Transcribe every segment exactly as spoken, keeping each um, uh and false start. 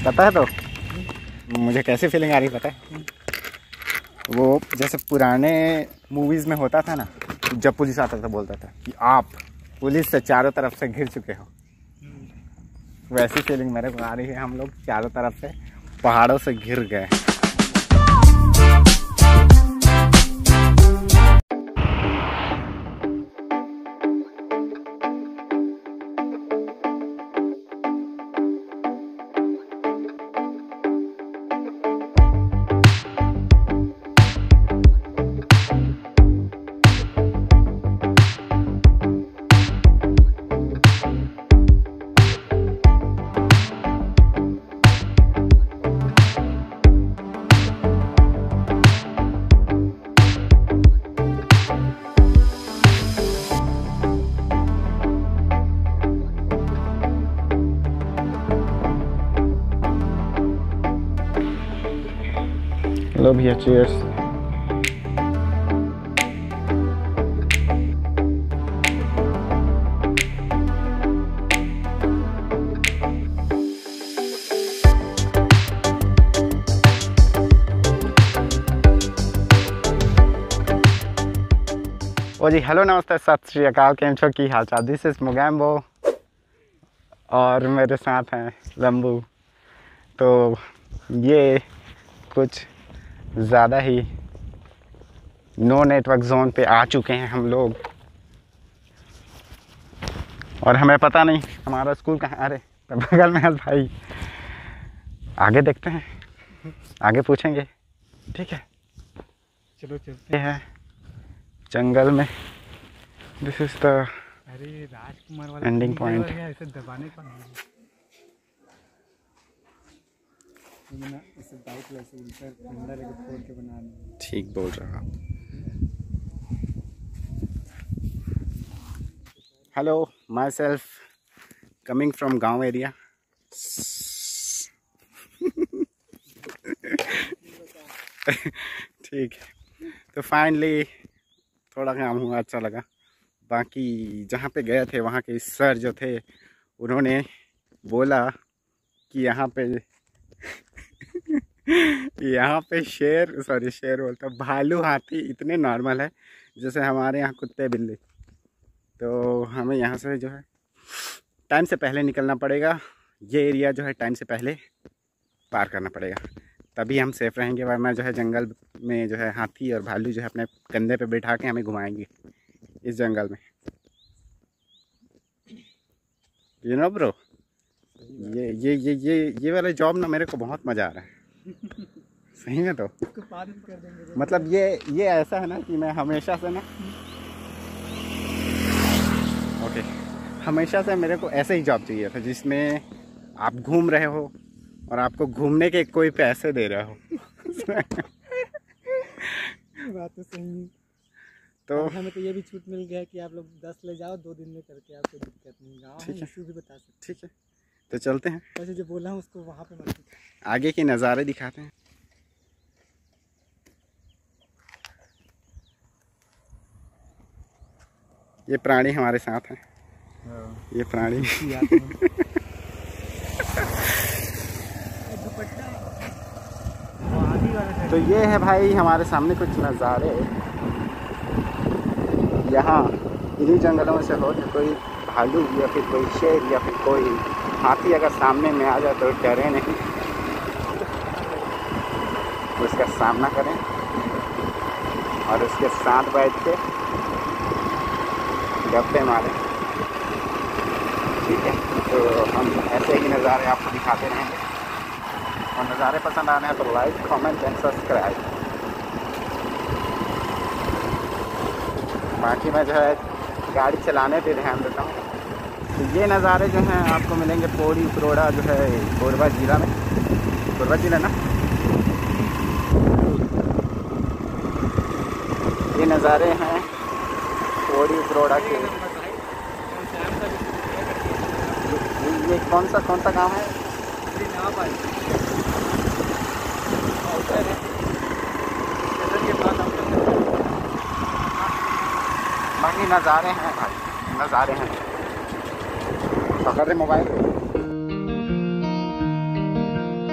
पता है तो मुझे कैसी फीलिंग आ रही पता है? वो जैसे पुराने मूवीज़ में होता था ना, जब पुलिस आता था बोलता था कि आप पुलिस से चारों तरफ से घिर चुके हो, वैसी फीलिंग मेरे को आ रही है। हम लोग चारों तरफ से पहाड़ों से घिर गए। लो भैया, चीयर्स। ओ जी, हेलो, नमस्ते, सत श्री अकाल, केम छो, की हाल चाल। दिस इज़ मोगैम्बो और मेरे साथ हैं लंबू। तो ये कुछ ज़्यादा ही नो नेटवर्क जोन पे आ चुके हैं हम लोग, और हमें पता नहीं हमारा स्कूल कहाँ। अरे बगल में है भाई, आगे देखते हैं, आगे पूछेंगे, ठीक है? चलो चलते हैं जंगल में। दिस इज द अरे राजकुमार वाला एंडिंग पॉइंट। ऐसे दबाने का ना, इसे बाइक वैसे उल्टा डंडा लेके फोड़ के बनाना। ठीक बोल रहा। Hello, myself coming from गाँव एरिया। ठीक है, तो फाइनली थोड़ा काम हुआ, अच्छा लगा। बाकी जहाँ पे गए थे वहाँ के सर जो थे, उन्होंने बोला कि यहाँ पे यहाँ पे शेर सॉरी शेर बोलता भालू हाथी इतने नॉर्मल है जैसे हमारे यहाँ कुत्ते बिल्ली। तो हमें यहाँ से जो है टाइम से पहले निकलना पड़ेगा। ये एरिया जो है टाइम से पहले पार करना पड़ेगा, तभी हम सेफ रहेंगे। वरना जो है जंगल में जो है हाथी और भालू जो है अपने कंधे पे बैठा के हमें घुमाएंगे इस जंगल में। यू नो ब्रो, ये ये ये ये ये वाला जॉब ना मेरे को बहुत मज़ा आ रहा है। सही में। तो कर देंगे। मतलब ये ये ऐसा है ना कि मैं हमेशा से ना ओके हमेशा से मेरे को ऐसे ही जॉब चाहिए था जिसमें आप घूम रहे हो और आपको घूमने के कोई पैसे दे रहे हो। बात तो सही है। तो हमें तो ये भी छूट मिल गया है कि आप लोग दस ले जाओ, दो दिन में करके, आपको दिक्कत नहीं। गाँव है, इशू भी बता सकते। ठीक है, तो चलते हैं। वैसे जो बोला हूँ उसको वहाँ पे मत, आगे के नज़ारे दिखाते हैं। ये प्राणी हमारे साथ हैं। ये प्राणी तो ये है भाई हमारे सामने कुछ नज़ारे। यहाँ इन्हीं जंगलों में से हो जो कोई भालू या फिर कोई शेर या फिर कोई हाथी अगर सामने में आ जाए तो डरे नहीं, उसका सामना करें और उसके साथ बैठ के गप्पे मारें। ठीक है, तो हम ऐसे ही नज़ारे आपको दिखाते रहेंगे, और नज़ारे पसंद आने हैं तो लाइक, कमेंट एंड सब्सक्राइब। बाकी मैं जो है गाड़ी चलाने पे ध्यान देता हूँ। तो ये नज़ारे जो हैं आपको मिलेंगे पौड़ी उपरोड़ा जो है कोरबा ज़िला में। कोरबा ज़िला ना, ये नज़ारे हैं पौड़ी उपरोड़ा के। ये कौन सा कौन सा गाँव है? बाकी नज़ारे हैं भाई, नज़ारे हैं। पकड़ रहे मोबाइल।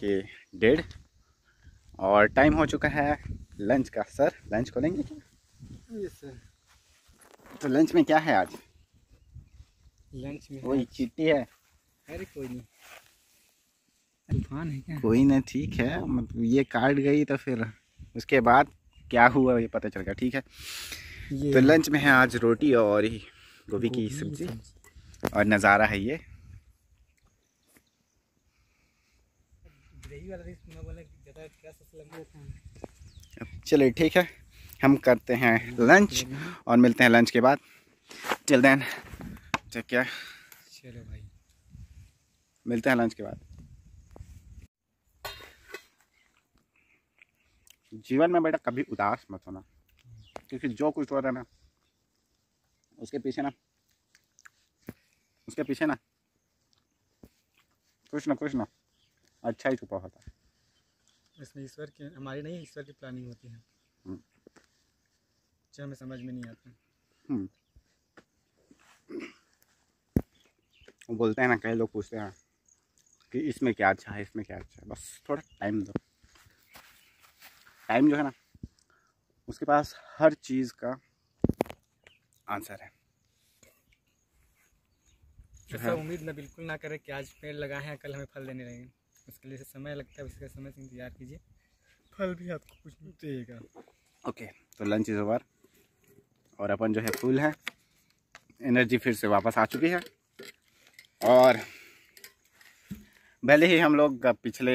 के डेढ़ और टाइम हो चुका है लंच का। सर लंच खोलेंगे क्या? Yes sir. तो लंच में क्या है आज? लंच में वही चिट्टी है। अरे कोई नहीं, तूफान है क्या? कोई ना, ठीक है, मतलब ये काट गई तो फिर उसके बाद क्या हुआ ये पता चल गया। ठीक है, तो लंच में है आज रोटी और गोभी की सब्जी और नज़ारा है ये। चलिए ठीक है, हम करते हैं लंच और मिलते हैं लंच के बाद। Till then take care. चलो भाई, मिलते हैं लंच के बाद। जीवन में बेटा कभी उदास मत होना, क्योंकि जो कुछ हो रहा है ना उसके पीछे ना उसके पीछे ना कुछ ना कुछ ना अच्छा ही छुपा होता है। इसमें ईश्वर की, हमारी नहीं, ईश्वर की प्लानिंग होती है जो हमें समझ में नहीं आता। वो बोलते हैं ना, कई लोग पूछते हैं कि इसमें क्या अच्छा है, इसमें क्या अच्छा है, बस थोड़ा टाइम दो। टाइम जो है ना उसके पास हर चीज़ का आंसर है। ऐसा उम्मीद ना बिल्कुल ना करें कि आज पेड़ लगाए हैं कल हमें फल देने लगेंगे। उसके लिए समय लगता है, उसके समय से इंतजार कीजिए, फल भी आपको कुछ देगा। ओके, तो लंच इज़ ओवर और अपन जो है फुल है, एनर्जी फिर से वापस आ चुकी है। और भले ही हम लोग पिछले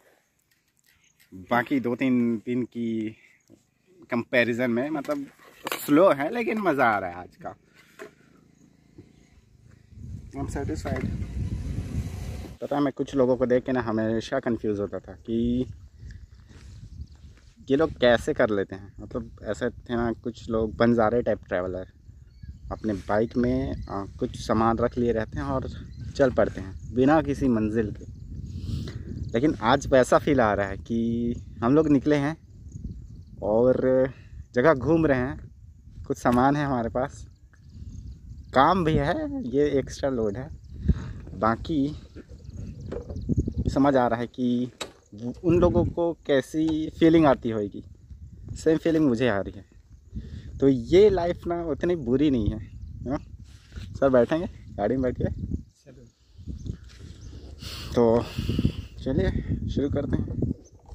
बाकी दो तीन दिन की कंपैरिजन में मतलब स्लो है, लेकिन मज़ा आ रहा है आज का। I am satisfied. पता है, मैं कुछ लोगों को देख के ना हमेशा कंफ्यूज होता था कि ये लोग कैसे कर लेते हैं। मतलब ऐसे थे ना कुछ लोग बंजारे टाइप ट्रैवलर, अपने बाइक में आ, कुछ सामान रख लिए रहते हैं और चल पड़ते हैं बिना किसी मंजिल के। लेकिन आज वैसा फील आ रहा है कि हम लोग निकले हैं और जगह घूम रहे हैं, कुछ सामान है हमारे पास, काम भी है, ये एक्स्ट्रा लोड है। बाकी समझ आ रहा है कि उन लोगों को कैसी फीलिंग आती होगी, सेम फीलिंग मुझे आ रही है। तो ये लाइफ ना उतनी बुरी नहीं है, है? सर बैठेंगे गाड़ी में बैठिए। तो चलिए शुरू करते हैं।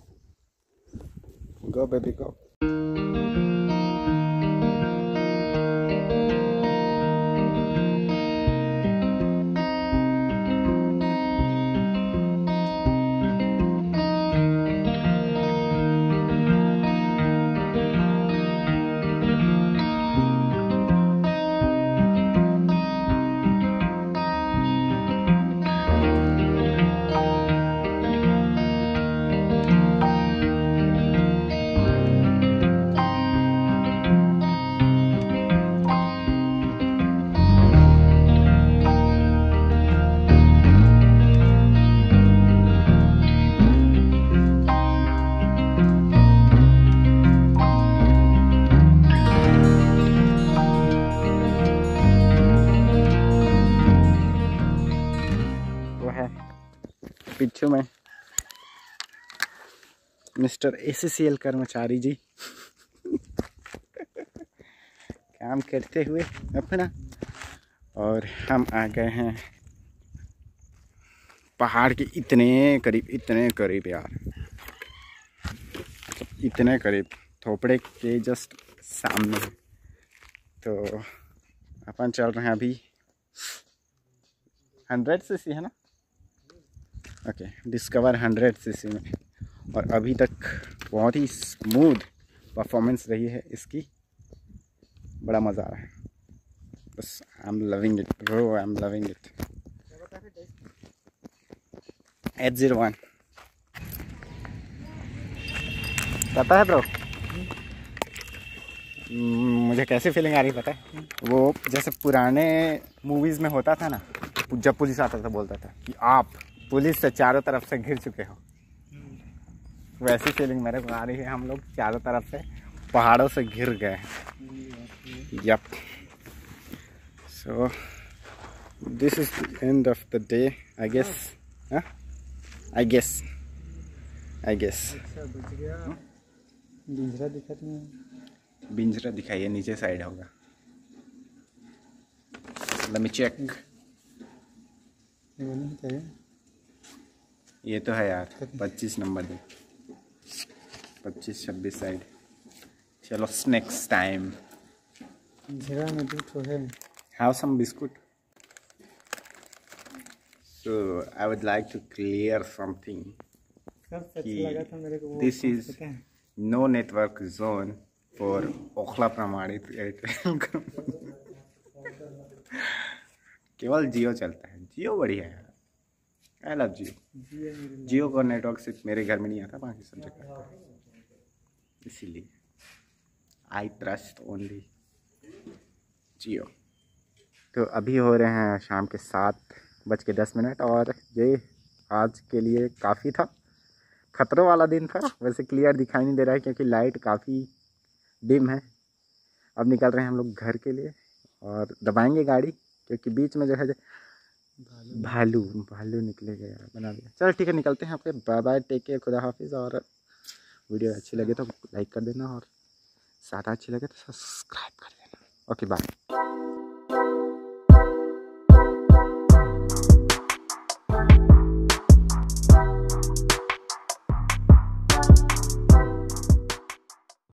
Go baby go. पिछू में मिस्टर एसीसीएल कर्मचारी जी काम करते हुए अपना, और हम आ गए हैं पहाड़ के इतने करीब, इतने करीब यार, इतने करीब, थोपड़े के जस्ट सामने। तो अपन चल रहे हैं अभी हंड्रेड सीसी है ना, ओके, डिस्कवर हंड्रेड सीसी में। और अभी तक बहुत ही स्मूथ परफॉर्मेंस रही है इसकी, बड़ा मज़ा आ रहा है। बस I am loving it bro, I am loving it. Eight zero one पता है ब्रो, मुझे कैसी फीलिंग आ रही पता है? वो जैसे पुराने मूवीज़ में होता था ना, जब पुलिस आता था बोलता था कि आप पुलिस से चारों तरफ से घिर चुके हो, वैसी फीलिंग मेरे को आ रही है। हम लोग चारों तरफ से पहाड़ों से घिर गए हैं। Yep, so this is the end of the day I guess, I guess I guess. अच्छा बच गया। बिंजरा दिखा नहीं। बिंजरा दिखाइए, नीचे साइड होगा। Let me check. ये नहीं है। ये तो है यार, पच्चीस नंबर दे, पच्चीस छब्बीस साइड। चलो नेक्स्ट टाइम। बिंजरा में भी तो है। Have some biscuit. So I would like to clear something. सबसे अच्छा लगा था मेरे को वो, दिस इज पता है? No network zone for Okhla प्रमाणित एयरटेल। केवल जियो चलता है। जियो बढ़िया है, आई लव जियो। जियो का नेटवर्क सिर्फ मेरे घर में नहीं आता, बाकी सब जगह आता है, इसीलिए आई ट्रस्ट ओनली जियो। तो अभी हो रहे हैं शाम के सात बज के दस मिनट और ये आज के लिए काफ़ी था। खतरों वाला दिन था, वैसे क्लियर दिखाई नहीं दे रहा है क्योंकि लाइट काफ़ी डिम है। अब निकल रहे हैं हम लोग घर के लिए और दबाएंगे गाड़ी क्योंकि बीच में जो है भालू भालू निकलेगा यार, बना दिया। चल ठीक है, निकलते हैं आपके। बाय बाय, टेक केयर, खुदा हाफिज़। और वीडियो अच्छी लगे तो लाइक कर देना और ज़्यादा अच्छी लगे तो सब्सक्राइब कर देना। Okay bye.